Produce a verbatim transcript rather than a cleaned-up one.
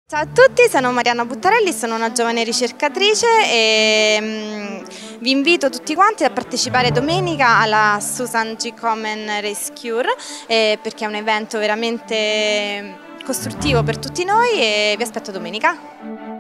Ciao a tutti, sono Marianna Buttarelli, sono una giovane ricercatrice e mm, vi invito tutti quanti a partecipare domenica alla Susan G. Komen Race Cure eh, perché è un evento veramente costruttivo per tutti noi e vi aspetto domenica.